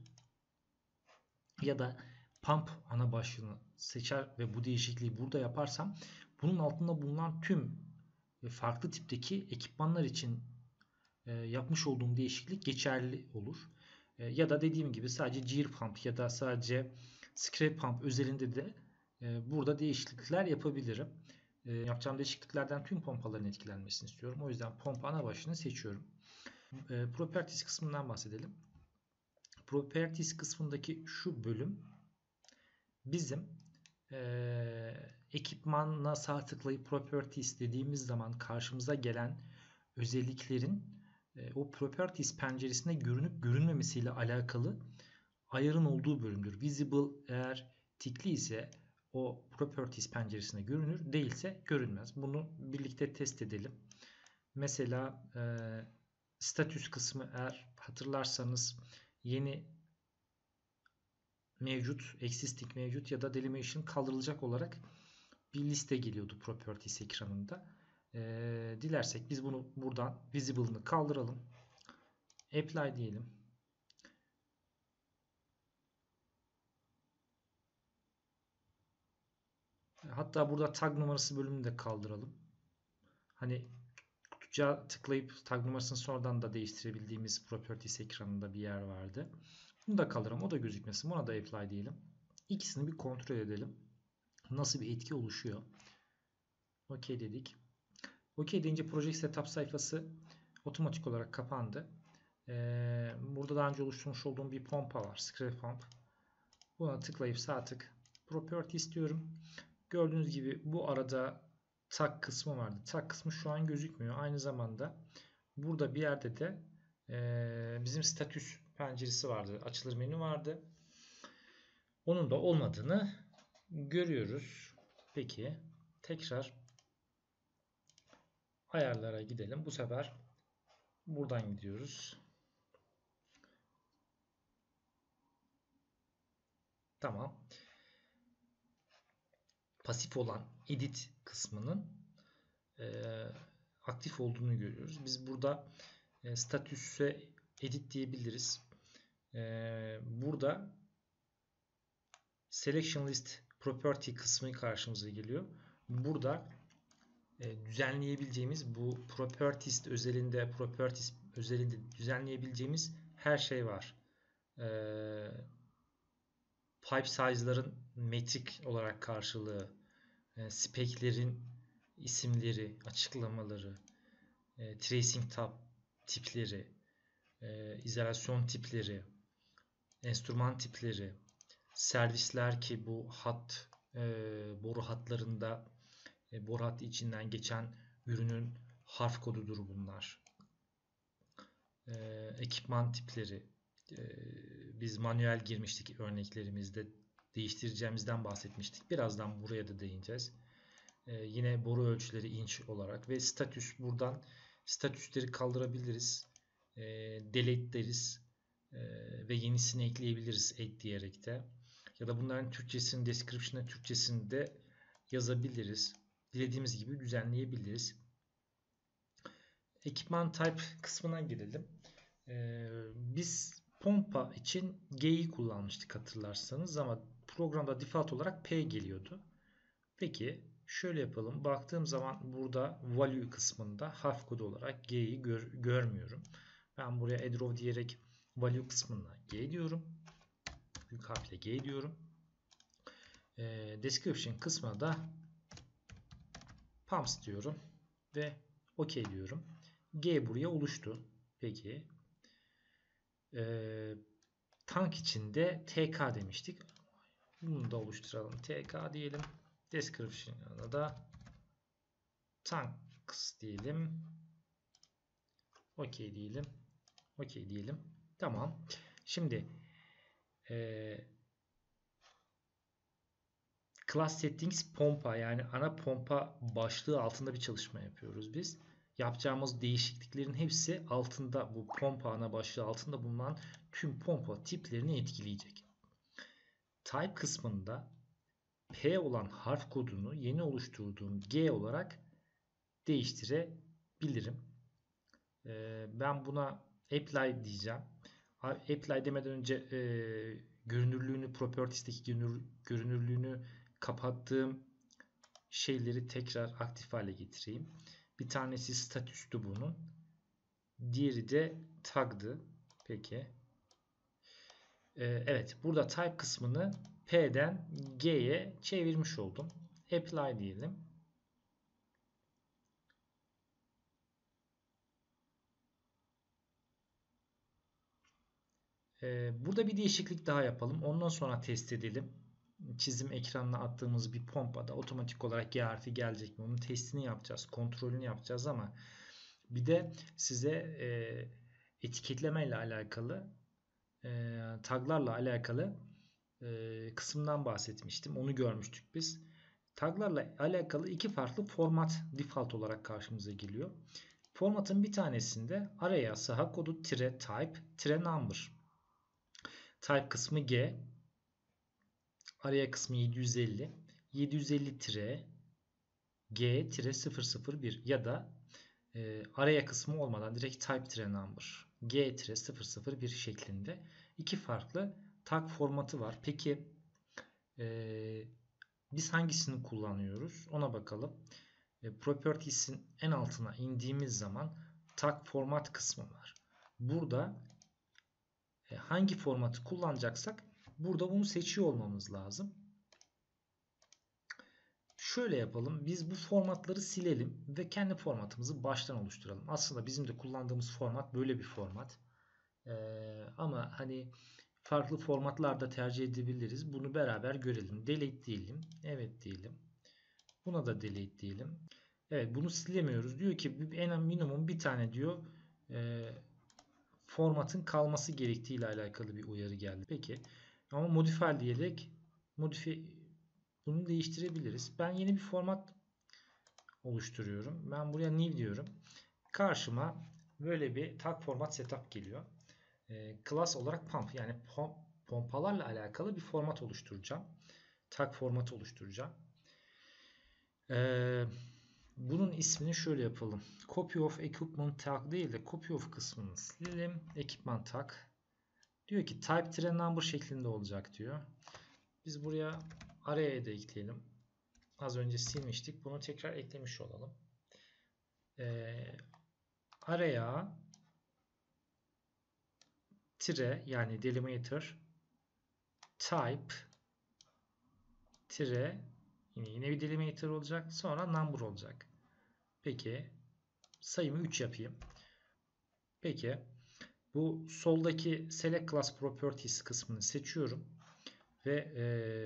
Ya da pump ana başlığını seçer ve bu değişikliği burada yaparsam bunun altında bulunan tüm farklı tipteki ekipmanlar için e, yapmış olduğum değişiklik geçerli olur. E, ya da dediğim gibi sadece gear pump ya da sadece scrape pump özelinde de e, burada değişiklikler yapabilirim. E, yapacağım değişikliklerden tüm pompaların etkilenmesini istiyorum. O yüzden pompa ana başlığını seçiyorum. E, properties kısmından bahsedelim. Properties kısmındaki şu bölüm bizim e, ekipmana sağ tıklayıp properties dediğimiz zaman karşımıza gelen özelliklerin e, o properties penceresinde görünüp görünmemesiyle alakalı ayarın olduğu bölümdür. Visible eğer tikli ise o properties penceresinde görünür, değilse görünmez. Bunu birlikte test edelim. Mesela e, status kısmı eğer hatırlarsanız yeni mevcut, existing mevcut ya da delimation kaldırılacak olarak bir liste geliyordu properties ekranında. Ee, dilersek biz bunu buradan visible'ını kaldıralım. Apply diyelim. hatta burada tag numarası bölümünü de kaldıralım. Hani kutucuğa tıklayıp tag numarasını sonradan da değiştirebildiğimiz properties ekranında bir yer vardı. Bunu da kaldıralım. O da gözükmesin. Buna da apply diyelim. İkisini bir kontrol edelim. Nasıl bir etki oluşuyor? OK dedik. OK deyince Project Setup sayfası otomatik olarak kapandı. Ee, burada daha önce oluşturmuş olduğum bir pompa var. Scrap Pump. Buna tıklayıp sağ tık Property istiyorum. Gördüğünüz gibi bu arada tag kısmı vardı. Tag kısmı şu an gözükmüyor. Aynı zamanda burada bir yerde de e, bizim statüs penceresi vardı. Açılır menü vardı. Onun da olmadığını görüyoruz. Peki tekrar ayarlara gidelim. Bu sefer buradan gidiyoruz. Tamam. Pasif olan edit kısmının e, aktif olduğunu görüyoruz. Biz burada e, statüse edit diyebiliriz. E, burada selection list property kısmı karşımıza geliyor. Burada e, düzenleyebileceğimiz bu properties özelinde properties özelinde düzenleyebileceğimiz her şey var. E, pipe size'ların metrik olarak karşılığı, e, speklerin isimleri, açıklamaları, e, tracing tab tipleri, e, izolasyon tipleri, enstrüman tipleri, servisler ki bu hat e, boru hatlarında e, boru hattı içinden geçen ürünün harf kodudur bunlar. E, ekipman tipleri, e, biz manuel girmiştik örneklerimizde, değiştireceğimizden bahsetmiştik. Birazdan buraya da değineceğiz. E, yine boru ölçüleri inç olarak ve statüs, buradan statüsleri kaldırabiliriz. E, delete deriz e, ve yenisini ekleyebiliriz ek diyerek de. Ya da bunların Türkçesini, description'ı Türkçesini de yazabiliriz. Dilediğimiz gibi düzenleyebiliriz. Ekipman type kısmına girelim. Ee, biz pompa için G'yi kullanmıştık hatırlarsanız ama programda default olarak P geliyordu. Peki şöyle yapalım. Baktığım zaman burada value kısmında harf kodu olarak G'yi gör, görmüyorum. Ben buraya addRow diyerek value kısmına G diyorum. Büyük harfle G diyorum. Ee, description kısmına da pumps diyorum ve OK diyorum. G buraya oluştu. Peki. Ee, tank içinde T K demiştik. Bunu da oluşturalım. T K diyelim. Description'a da tanks diyelim. OK diyelim. OK diyelim. Tamam. Şimdi ee, class settings pompa, yani ana pompa başlığı altında bir çalışma yapıyoruz biz. Yapacağımız değişikliklerin hepsi altında, bu pompa ana başlığı altında bulunan tüm pompa tiplerini etkileyecek. Type kısmında P olan harf kodunu yeni oluşturduğum G olarak değiştirebilirim. Ee, ben buna apply diyeceğim. Apply demeden önce e, görünürlüğünü, properties'teki görünür, görünürlüğünü kapattığım şeyleri tekrar aktif hale getireyim. Bir tanesi statüstü bunun. Diğeri de tag'dı. Peki. Ee, evet. Burada type kısmını P'den G'ye çevirmiş oldum. Apply diyelim. Ee, burada bir değişiklik daha yapalım. Ondan sonra test edelim. Çizim ekranına attığımız bir pompada otomatik olarak G harfi gelecek mi? Onun testini yapacağız. Kontrolünü yapacağız ama bir de size e, etiketleme ile alakalı, e, taglarla alakalı e, kısımdan bahsetmiştim. Onu görmüştük biz. Taglarla alakalı iki farklı format default olarak karşımıza geliyor. Formatın bir tanesinde araya saha kodu tire type tire number. Type kısmı G. Araya kısmı yedi yüz elli. yedi yüz elli tire G tire sıfır sıfır bir ya da e, araya kısmı olmadan direkt type tire number G tire sıfır sıfır bir şeklinde iki farklı tag formatı var. Peki e, Biz hangisini kullanıyoruz? Ona bakalım. E, Properties'in en altına indiğimiz zaman tag format kısmı var. Burada e, hangi formatı kullanacaksak burada bunu seçiyor olmamız lazım. Şöyle yapalım. Biz bu formatları silelim ve kendi formatımızı baştan oluşturalım. Aslında bizim de kullandığımız format böyle bir format. Ee, ama hani farklı formatlarda tercih edebiliriz. Bunu beraber görelim. Delete diyelim. Evet diyelim. Buna da delete diyelim. Evet, bunu silemiyoruz. Diyor ki en minimum bir tane diyor e, formatın kalması gerektiği ile alakalı bir uyarı geldi. Peki ama modify diyerek modifiye bunu değiştirebiliriz. Ben yeni bir format oluşturuyorum. Ben buraya new diyorum. Karşıma böyle bir tag format setup geliyor. E, class olarak pump yani pompalarla alakalı bir format oluşturacağım. Tag formatı oluşturacağım. Ee, bunun ismini şöyle yapalım. Copy of equipment tag değil de copy of kısmını silelim. Ekipman tag. Diyor ki type number şeklinde olacak diyor. Biz buraya array'e de ekleyelim. Az önce silmiştik. Bunu tekrar eklemiş olalım. Ee, array'a tire yani delimiter type tire yine, yine bir delimiter olacak. Sonra number olacak. Peki sayımı üç yapayım. Peki bu soldaki Select Class Properties kısmını seçiyorum ve e,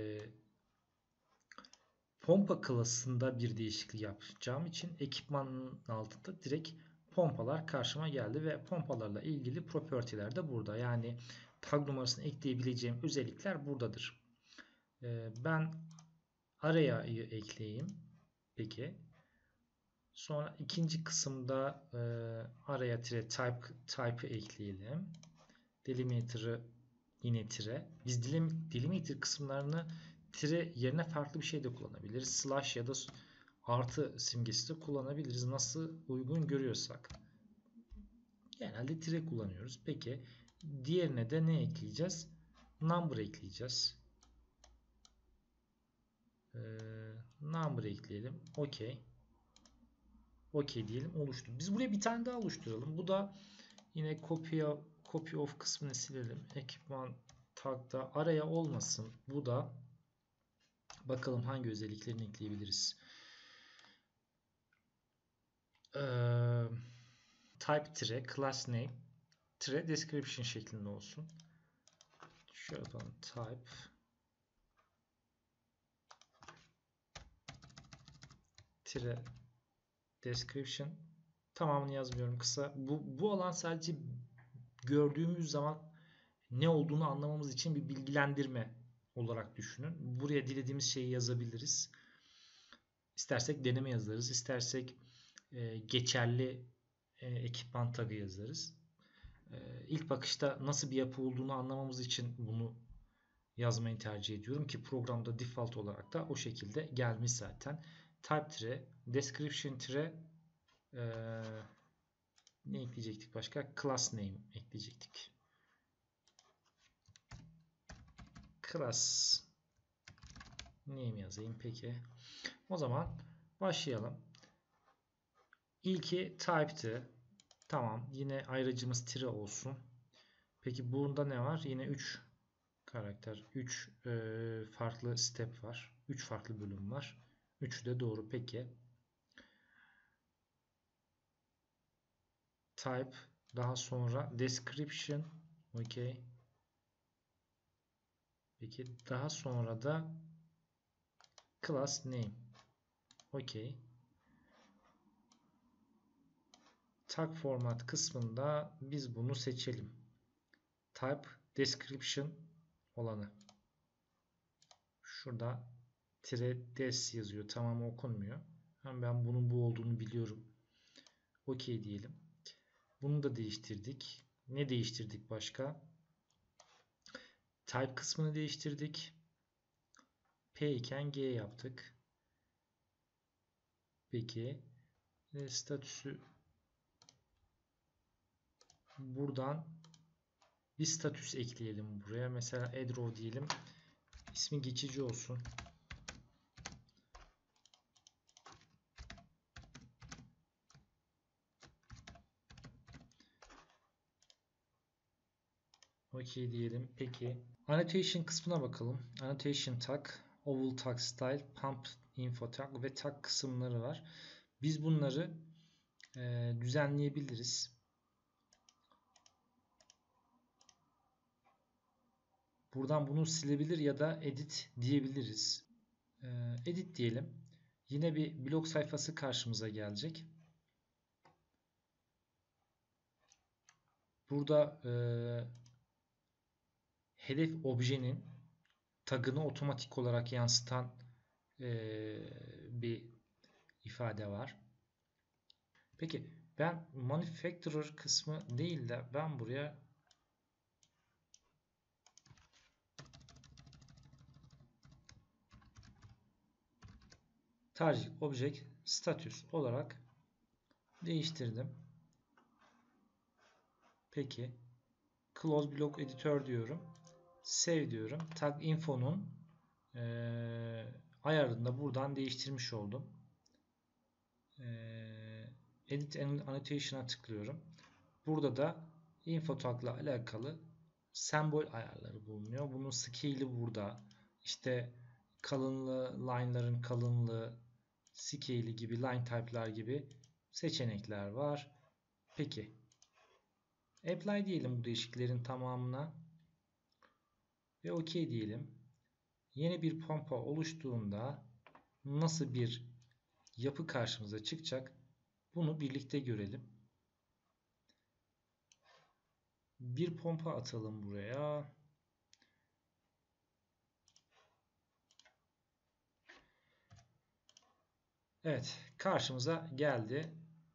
pompa klasında bir değişiklik yapacağım için ekipmanın altında direkt pompalar karşıma geldi ve pompalarla ilgili property'ler de burada. Yani tag numarasını ekleyebileceğim özellikler buradadır. E, ben array'ı ekleyeyim. Peki. Sonra ikinci kısımda e, araya tire type type'ı ekleyelim. Delimiter'ı yine tire. Biz dilim, delimiter kısımlarını tire yerine farklı bir şey de kullanabiliriz. Slash ya da artı simgesi de kullanabiliriz. Nasıl uygun görüyorsak. Genelde tire kullanıyoruz. Peki diğerine de ne ekleyeceğiz? Number ekleyeceğiz. Ee, number ekleyelim. OK. OK diyelim. Oluştu. Biz buraya bir tane daha oluşturalım. Bu da yine copy, copy of kısmını silelim. Ekipman tagda araya olmasın. Bu da bakalım hangi özelliklerini ekleyebiliriz. Ee, type tire class name tire description şeklinde olsun. Şöyle yapalım. Type tire description. Tamamını yazmıyorum. Kısa. Bu, bu alan sadece gördüğümüz zaman ne olduğunu anlamamız için bir bilgilendirme olarak düşünün. Buraya dilediğimiz şeyi yazabiliriz. İstersek deneme yazarız. İstersek e, geçerli e, ekipman tagı yazarız. E, ilk bakışta nasıl bir yapı olduğunu anlamamız için bunu yazmayı tercih ediyorum ki programda default olarak da o şekilde gelmiş zaten. Type tire, description tire e, ne ekleyecektik başka? Class name ekleyecektik. Class name yazayım peki. O zaman başlayalım. İlki type'tı. Tamam. Yine ayrıcımız tire olsun. Peki bunda ne var? Yine üç karakter. üç e, farklı step var. üç farklı bölüm var. üçü de doğru. Peki. Type. Daha sonra description. Okay. Peki. Daha sonra da class name. Okay. Tag format kısmında biz bunu seçelim. Type description olanı. Şurada tire des yazıyor. Tamamı okunmuyor. Hem ben bunun bu olduğunu biliyorum. OK diyelim. Bunu da değiştirdik. Ne değiştirdik başka? Type kısmını değiştirdik. P iken G yaptık. Peki. E, statüsü buradan bir statüs ekleyelim buraya. Mesela add row diyelim. İsmi geçici olsun. OK diyelim. Peki. Annotation kısmına bakalım. Annotation tag, oval tag style, pump info tag ve tag kısımları var. Biz bunları e, düzenleyebiliriz. Buradan bunu silebilir ya da edit diyebiliriz. E, edit diyelim. Yine bir blog sayfası karşımıza gelecek. Burada e, hedef objenin tagını otomatik olarak yansıtan e, bir ifade var. Peki ben manufacturer kısmı değil de ben buraya target object status olarak değiştirdim. Peki close block editor diyorum. Save diyorum. Tag info'nun e, ayarını da buradan değiştirmiş oldum. E, edit annotation'a tıklıyorum. Burada da info tag ile alakalı sembol ayarları bulunuyor. Bunun scale'i burada. İşte kalınlığı, line'ların kalınlığı, scale'i gibi, line type'lar gibi seçenekler var. Peki. Apply diyelim bu değişikliklerin tamamına. Ve OK diyelim. Yeni bir pompa oluştuğunda nasıl bir yapı karşımıza çıkacak? Bunu birlikte görelim. Bir pompa atalım buraya. Evet, karşımıza geldi.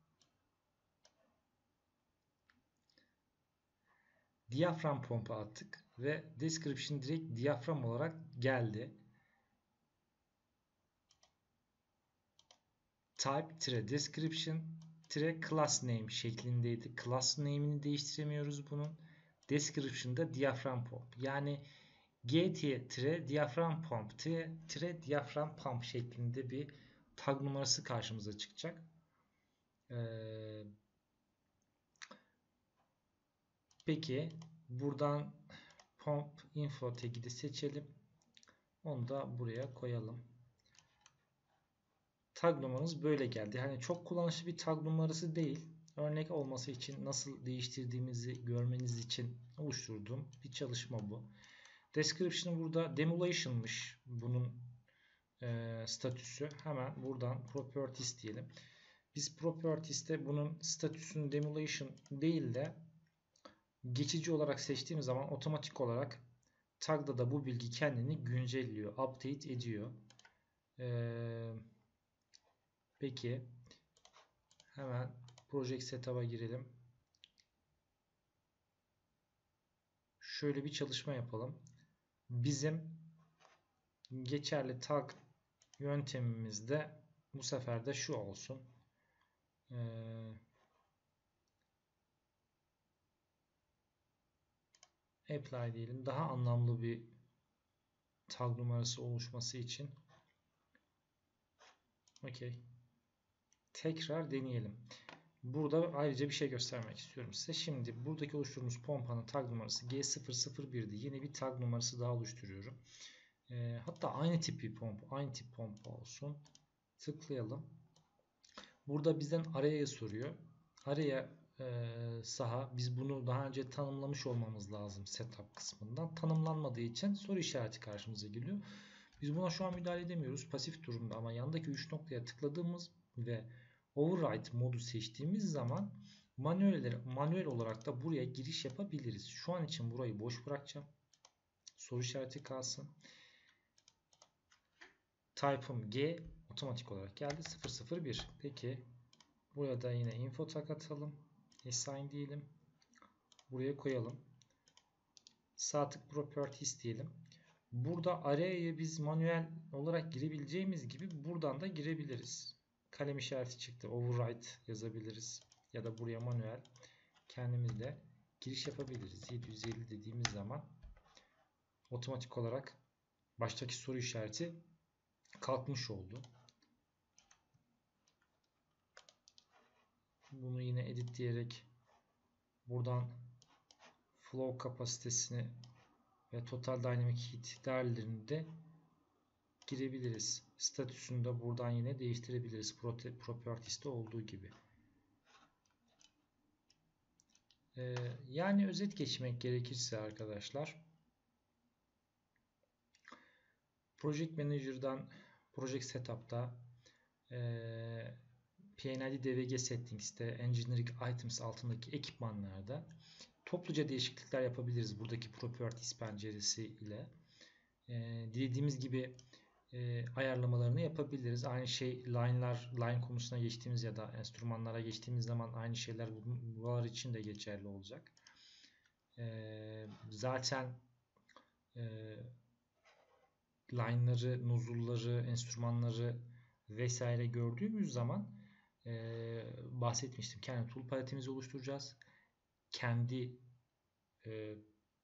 Diyafram pompa attık ve description direkt diyafram olarak geldi. Type description class name şeklindeydi. Class name'ini değiştiremiyoruz bunun. Description'da diyafram pump. Yani gt-diyafram pump-diyafram pump şeklinde bir tag numarası karşımıza çıkacak. Ee, peki buradan pump info tag'i de seçelim. Onu da buraya koyalım. Tag numaramız böyle geldi. Hani çok kullanışlı bir tag numarası değil. Örnek olması için nasıl değiştirdiğimizi görmeniz için oluşturduğum bir çalışma bu. Description burada demolation'mış bunun e, statüsü. Hemen buradan properties diyelim. Biz properties'te bunun statüsünü demolation değil de geçici olarak seçtiğimiz zaman otomatik olarak tag'da da bu bilgi kendini güncelliyor, update ediyor. Eee Peki hemen Project Setup'a girelim. Şöyle bir çalışma yapalım. Bizim geçerli tag yöntemimiz de bu sefer de şu olsun. Ee, apply diyelim. Daha anlamlı bir tag numarası oluşması için. Okey. Tekrar deneyelim. Burada ayrıca bir şey göstermek istiyorum size. Şimdi buradaki oluşturduğumuz pompanın tag numarası G sıfır sıfır bir'di. Yeni bir tag numarası daha oluşturuyorum. E, hatta aynı tip bir pompa, aynı tip pompa olsun. Tıklayalım. Burada bizden araya soruyor. Araya e, saha biz bunu daha önce tanımlamış olmamız lazım setup kısmından. Tanımlanmadığı için soru işareti karşımıza geliyor. Biz buna şu an müdahale edemiyoruz. Pasif durumda ama yandaki üç noktaya tıkladığımız ve override modu seçtiğimiz zaman manuel, manuel olarak da buraya giriş yapabiliriz. Şu an için burayı boş bırakacağım. Soru işareti kalsın. Type'ım G otomatik olarak geldi. sıfır sıfır bir. Peki buraya da yine info tag atalım. Assign diyelim. Buraya koyalım. Sağ tık properties diyelim. Burada araya'ya biz manuel olarak girebileceğimiz gibi buradan da girebiliriz. Kalem işareti çıktı. Override yazabiliriz. Ya da buraya manuel kendimiz de giriş yapabiliriz. yedi yüz elli dediğimiz zaman otomatik olarak baştaki soru işareti kalkmış oldu. Bunu yine edit diyerek buradan flow kapasitesini ve total dynamic heat değerlerini de girebiliriz. Statüsünü de buradan yine değiştirebiliriz. Properties'te olduğu gibi. Ee, yani özet geçmek gerekirse arkadaşlar, Project Manager'dan Project Setup'ta e, P N I D D V G Settings'te Engineering Items altındaki ekipmanlarda topluca değişiklikler yapabiliriz buradaki Properties penceresi ile. E, dilediğimiz gibi e, ayarlamalarını yapabiliriz. Aynı şey line'lar, line konusuna geçtiğimiz ya da enstrümanlara geçtiğimiz zaman aynı şeyler buralar için de geçerli olacak. E, zaten e, line'ları, nozulları, enstrümanları vesaire gördüğümüz zaman e, bahsetmiştim. Kendi tool paletimizi oluşturacağız. Kendi e,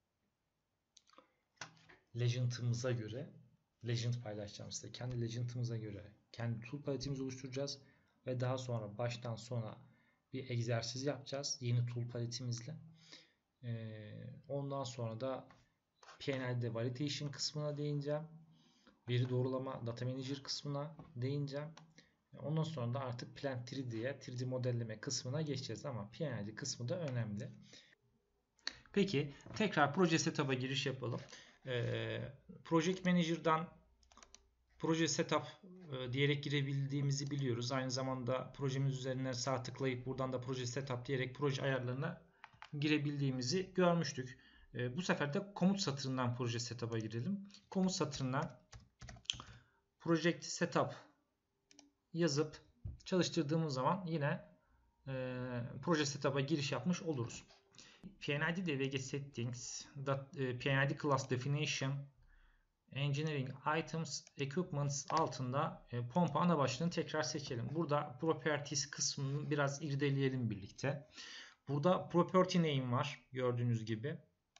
legend'ımıza göre legend paylaşacağım size. Kendi legend'ımıza göre kendi tool paletimizi oluşturacağız ve daha sonra baştan sona bir egzersiz yapacağız yeni tool paletimizle. E, ondan sonra da P N I'de validation kısmına değineceğim. Veri doğrulama data manager kısmına değineceğim. Ondan sonra da artık Plant üç D'ye üç D modelleme kısmına geçeceğiz ama P N I D kısmı da önemli. Peki tekrar proje setup'a giriş yapalım. Ee, Project Manager'dan proje setup e, diyerek girebildiğimizi biliyoruz. Aynı zamanda projemiz üzerine sağ tıklayıp buradan da proje setup diyerek proje ayarlarına girebildiğimizi görmüştük. E, bu sefer de komut satırından proje setup'a girelim. Komut satırından project setup yazıp çalıştırdığımız zaman yine e, proje setup'a giriş yapmış oluruz. P N I D D V G settings, P N I D class definition, engineering items, equipments altında e, pompa ana başlığını tekrar seçelim. Burada properties kısmını biraz irdeleyelim birlikte. Burada property name var gördüğünüz gibi.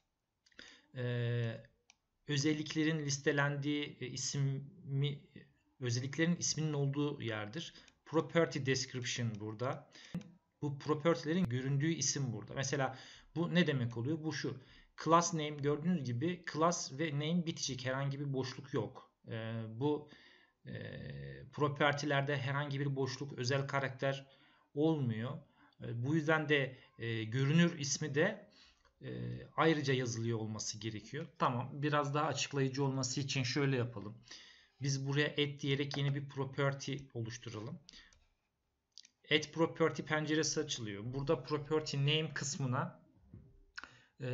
Ee, özelliklerin listelendiği e, ismi, özelliklerin isminin olduğu yerdir. Property description burada. Bu property'lerin göründüğü isim burada. Mesela bu ne demek oluyor? Bu şu. Class name gördüğünüz gibi class ve name bitişik. Herhangi bir boşluk yok. Ee, bu e, property'lerde herhangi bir boşluk, özel karakter olmuyor. E, bu yüzden de e, görünür ismi de e, ayrıca yazılıyor olması gerekiyor. Tamam. Biraz daha açıklayıcı olması için şöyle yapalım. Biz buraya add diyerek yeni bir property oluşturalım. Add property penceresi açılıyor. Burada property name kısmına e,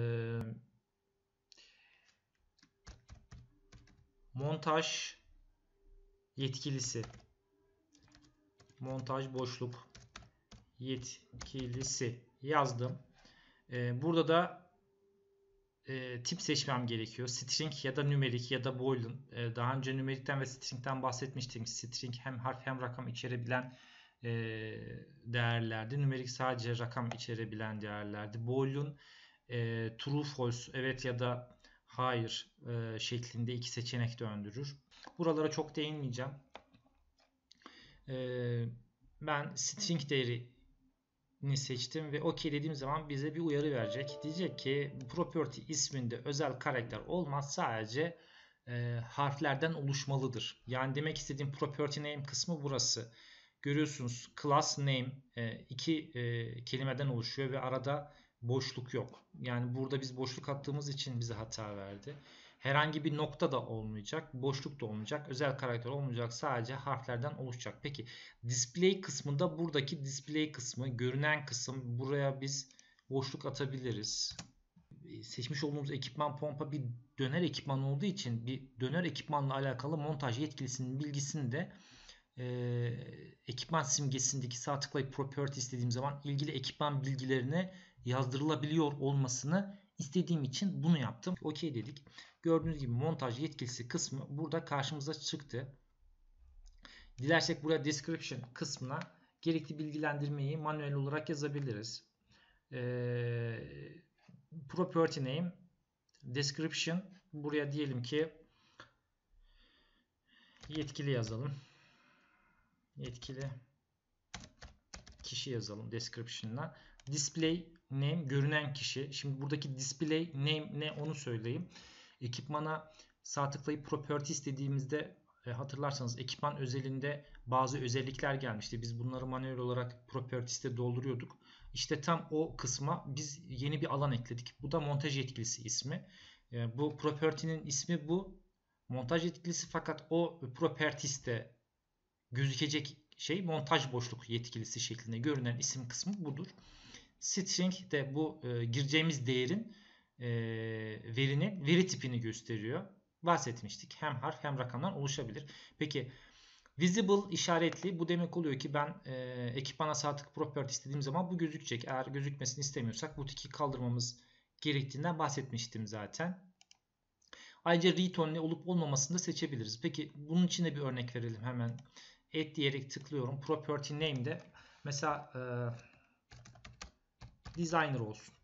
montaj yetkilisi montaj boşluk yetkilisi yazdım. E, burada da e, tip seçmem gerekiyor. String ya da numerik ya da boolean. E, daha önce numerikten ve string'ten bahsetmiştim. String hem harf hem rakam içerebilen e, değerlerdi. Numerik sadece rakam içerebilen değerlerdi. Boolean e, true false evet ya da hayır e, şeklinde iki seçenek döndürür. Buralara çok değinmeyeceğim. E, ben string değeri ni seçtim ve OK dediğim zaman bize bir uyarı verecek. Diyecek ki property isminde özel karakter olmaz, sadece e, harflerden oluşmalıdır. Yani demek istediğim property name kısmı burası. Görüyorsunuz class name e, iki e, kelimeden oluşuyor ve arada boşluk yok. Yani burada biz boşluk attığımız için bize hata verdi. Herhangi bir nokta da olmayacak, boşluk da olmayacak, özel karakter olmayacak, sadece harflerden oluşacak. Peki display kısmında buradaki display kısmı, görünen kısım, buraya biz boşluk atabiliriz. Seçmiş olduğumuz ekipman pompa bir döner ekipman olduğu için bir döner ekipmanla alakalı montaj yetkilisinin bilgisini de e, ekipman simgesindeki sağ tıklayıp property istediğim zaman ilgili ekipman bilgilerine yazdırılabiliyor olmasını istediğim için bunu yaptım. OK dedik. Gördüğünüz gibi montaj yetkilisi kısmı burada karşımıza çıktı. Dilersek buraya description kısmına gerekli bilgilendirmeyi manuel olarak yazabiliriz. Ee, property name, description, buraya diyelim ki yetkili yazalım. Yetkili kişi yazalım description'la. Display name görünen kişi. Şimdi buradaki display name ne onu söyleyeyim. Ekipmana sağ tıklayıp properties dediğimizde e, hatırlarsanız ekipman özelinde bazı özellikler gelmişti. Biz bunları manuel olarak properties'te dolduruyorduk. İşte tam o kısma biz yeni bir alan ekledik. Bu da montaj yetkilisi ismi. E, bu property'nin ismi bu. Montaj yetkilisi, fakat o properties'te gözükecek şey montaj boşluk yetkilisi şeklinde görünen isim kısmı budur. String de bu e, gireceğimiz değerin e, verinin veri tipini gösteriyor. Bahsetmiştik. Hem harf hem rakamdan oluşabilir. Peki visible işaretli, bu demek oluyor ki ben e, ekipmana sağ tık property istediğim zaman bu gözükecek. Eğer gözükmesini istemiyorsak bu tiki kaldırmamız gerektiğinden bahsetmiştim zaten. Ayrıca read only olup olmamasını da seçebiliriz. Peki bunun için de bir örnek verelim hemen. Add diyerek tıklıyorum. Property name'de mesela e, designer olsun.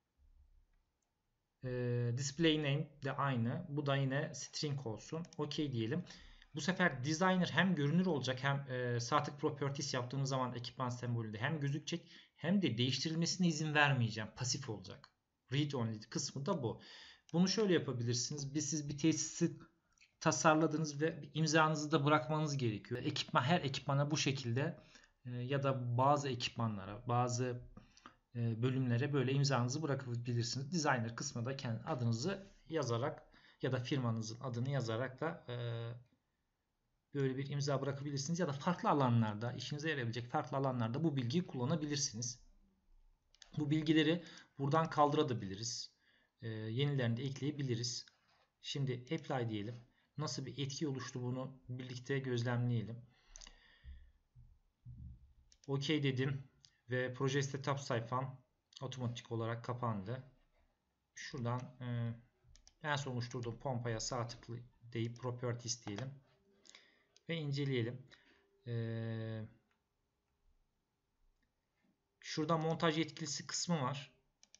E, display name de aynı. Bu da yine string olsun. OK diyelim. Bu sefer designer hem görünür olacak, hem e, sağ tık properties yaptığımız zaman ekipman sembolünde hem gözükecek, hem de değiştirilmesine izin vermeyeceğim. Pasif olacak. Read only kısmı da bu. Bunu şöyle yapabilirsiniz. Bir siz bir tesisi tasarladınız ve imzanızı da bırakmanız gerekiyor. Ekipman, her ekipmana bu şekilde e, ya da bazı ekipmanlara, bazı e, bölümlere böyle imzanızı bırakabilirsiniz. Designer kısmına da kendi adınızı yazarak ya da firmanızın adını yazarak da e, böyle bir imza bırakabilirsiniz. Ya da farklı alanlarda, işinize yarayabilecek farklı alanlarda bu bilgiyi kullanabilirsiniz. Bu bilgileri buradan kaldırabiliriz. E, yenilerini de ekleyebiliriz. Şimdi apply diyelim. Nasıl bir etki oluştu bunu birlikte gözlemleyelim. OK dedim ve proje setup sayfam otomatik olarak kapandı. Şuradan e, en son oluşturduğum pompaya sağ tıklı deyip properties diyelim ve inceleyelim. E, şurada montaj yetkilisi kısmı var.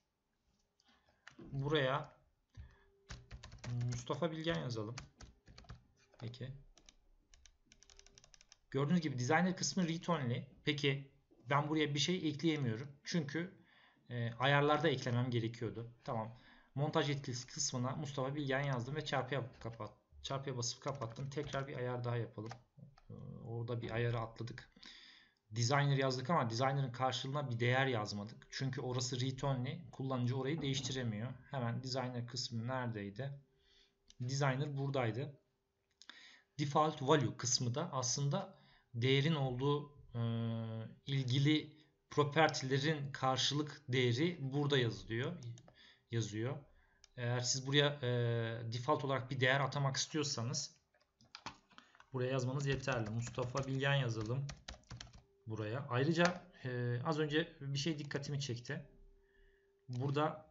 Buraya Mustafa Bilgen yazalım. Peki. Gördüğünüz gibi designer kısmı read only. Peki ben buraya bir şey ekleyemiyorum. Çünkü e, ayarlarda eklemem gerekiyordu. Tamam. Montaj yetkilisi kısmına Mustafa Bilgen yazdım ve çarpıya kapat. Çarpıya basıp kapattım. Tekrar bir ayar daha yapalım. E, orada bir ayarı atladık. Designer yazdık ama designer'ın karşılığına bir değer yazmadık. Çünkü orası read only. Kullanıcı orayı değiştiremiyor. Hemen designer kısmı neredeydi? Designer buradaydı. Default value kısmı da aslında değerin olduğu e, ilgili property'lerin karşılık değeri burada yazılıyor. Yazıyor. Eğer siz buraya e, default olarak bir değer atamak istiyorsanız buraya yazmanız yeterli. Mustafa Bilgen yazalım buraya. Ayrıca e, az önce bir şey dikkatimi çekti. Burada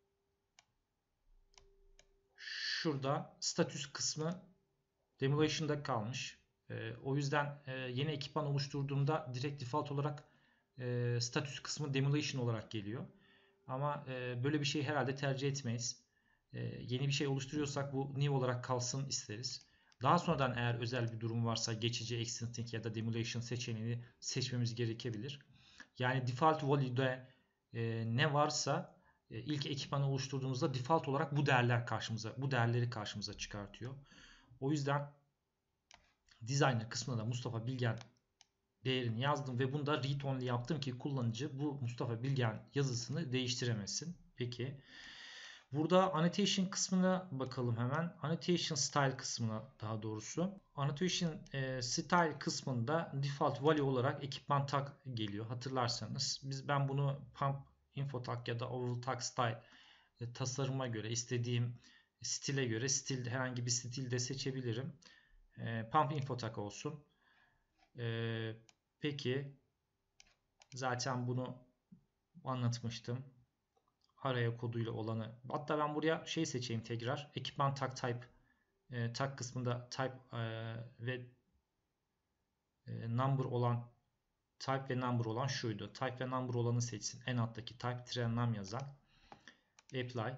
şurada status kısmı Demolition'da kalmış. E, o yüzden e, yeni ekipman oluşturduğumda direkt default olarak e, statüs kısmı Demolition olarak geliyor. Ama e, böyle bir şey herhalde tercih etmeyiz. E, yeni bir şey oluşturuyorsak bu new olarak kalsın isteriz. Daha sonradan eğer özel bir durum varsa geçici Extincting ya da Demolition seçeneğini seçmemiz gerekebilir. Yani default value'de e, ne varsa e, ilk ekipmanı oluşturduğumuzda default olarak bu değerler karşımıza, bu değerleri karşımıza çıkartıyor. O yüzden designer kısmına da Mustafa Bilgen değerini yazdım ve bunu da read only yaptım ki kullanıcı bu Mustafa Bilgen yazısını değiştiremesin. Peki. Burada annotation kısmına bakalım hemen. Annotation style kısmına daha doğrusu. Annotation e, style kısmında default value olarak ekipman tag geliyor. Hatırlarsanız biz ben bunu pump info tag ya da overall tag style e, tasarıma göre istediğim stile göre stil herhangi bir stilde seçebilirim. E, pump info tag olsun. E, peki zaten bunu anlatmıştım. Araya koduyla olanı. Hatta ben buraya şey seçeyim tekrar. Ekipman tag type e, tag kısmında type e, ve e, number olan type ve number olan şuydu. Type ve number olanı seçsin. En alttaki type tire num yazan. Apply.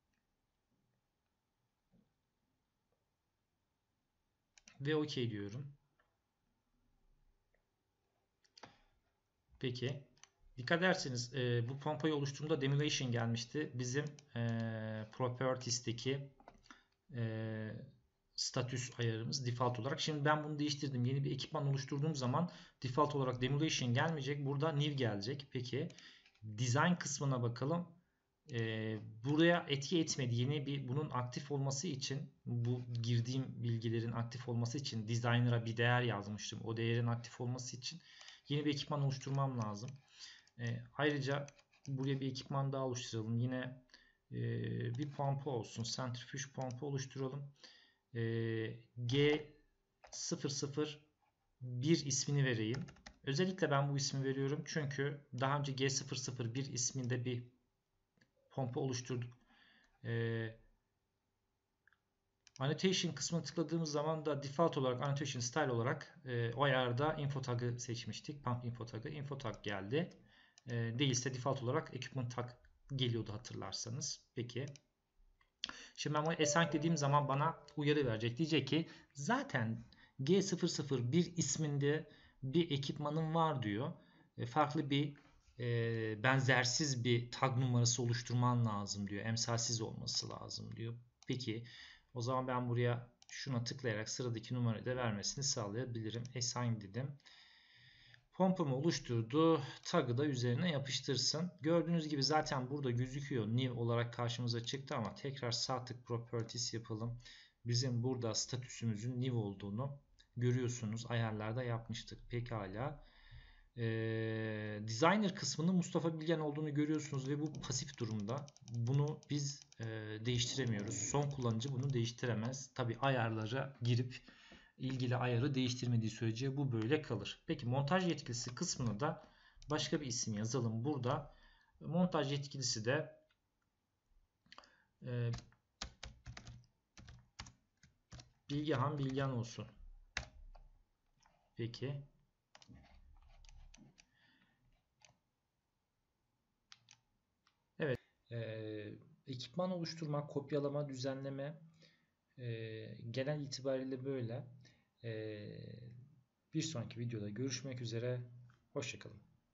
Ve OK diyorum. Peki. Dikkat ederseniz e, bu pompayı oluşturduğumda demulation gelmişti. Bizim e, properties'teki e, statüs ayarımız default olarak. Şimdi ben bunu değiştirdim. Yeni bir ekipman oluşturduğum zaman default olarak demulation gelmeyecek. Burada new gelecek. Peki design kısmına bakalım. Ee, buraya etki etmedi. Yeni bir bunun aktif olması için, bu girdiğim bilgilerin aktif olması için designer'a bir değer yazmıştım. O değerin aktif olması için yeni bir ekipman oluşturmam lazım. Ee, ayrıca buraya bir ekipman daha oluşturalım. Yine e, bir pompa olsun. Centrifuge pompa oluşturalım. E, G sıfır sıfır bir ismini vereyim. Özellikle ben bu ismi veriyorum çünkü daha önce G sıfır sıfır bir isminde bir pompa oluşturduk. E, Annotation kısmına tıkladığımız zaman da default olarak annotation style olarak e, o ayarda info tag'ı seçmiştik. Pump info tag'ı. Info tag geldi. E, değilse default olarak equipment tag geliyordu hatırlarsanız. Peki. Şimdi ben bunu assign dediğim zaman bana uyarı verecek. Diyecek ki zaten G sıfır sıfır bir isminde bir ekipmanım var diyor. E, farklı bir e, benzersiz bir tag numarası oluşturman lazım diyor. Emsalsiz olması lazım diyor. Peki o zaman ben buraya şuna tıklayarak sıradaki numarayı da vermesini sağlayabilirim. Assign dedim. Pompamı oluşturdu. Tag'ı da üzerine yapıştırsın. Gördüğünüz gibi zaten burada gözüküyor. New olarak karşımıza çıktı ama tekrar sağ tık properties yapalım. Bizim burada statüsümüzün new olduğunu görüyorsunuz. Ayarlarda yapmıştık. Pekala. Ee, designer kısmının Mustafa Bilgen olduğunu görüyorsunuz ve bu pasif durumda. Bunu biz e, değiştiremiyoruz. Son kullanıcı bunu değiştiremez. Tabi ayarlara girip ilgili ayarı değiştirmediği sürece bu böyle kalır. Peki montaj yetkilisi kısmına da başka bir isim yazalım. Burada montaj yetkilisi de e, Bilgehan Bilgen olsun. Peki. Evet. E, ekipman oluşturma, kopyalama, düzenleme e, genel itibariyle böyle. E, bir sonraki videoda görüşmek üzere. Hoşça kalın.